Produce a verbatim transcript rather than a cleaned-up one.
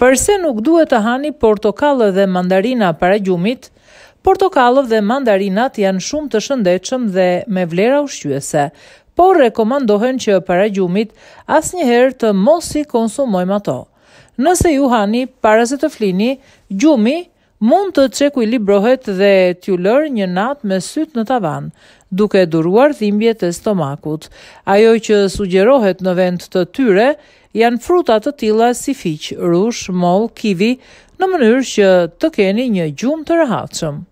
Përse nuk duhet të hani portokallë dhe mandarina para gjumit? Portokallët dhe mandarinat janë shumë të shëndetshëm dhe me vlera ushqyese, por rekomandohen që para gjumit asnjëherë të mos i konsumojmë ato. Nëse ju hani para se të flini, gjumi mund të çekuilibrohet dhe t'ju lërë një natë me syt në tavan, duke duruar dhimbje të stomakut. Ajo që sugjerohet në vend të tyre janë fruta të tilla si fiq, rush, moll, kivi, në mënyrë që të keni një gjumë të rehatshëm.